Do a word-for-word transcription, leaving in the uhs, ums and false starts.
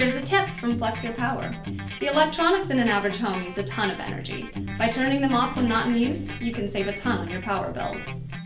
Here's a tip from Flex Your Power. The electronics in an average home use a ton of energy. By turning them off when not in use, you can save a ton on your power bills.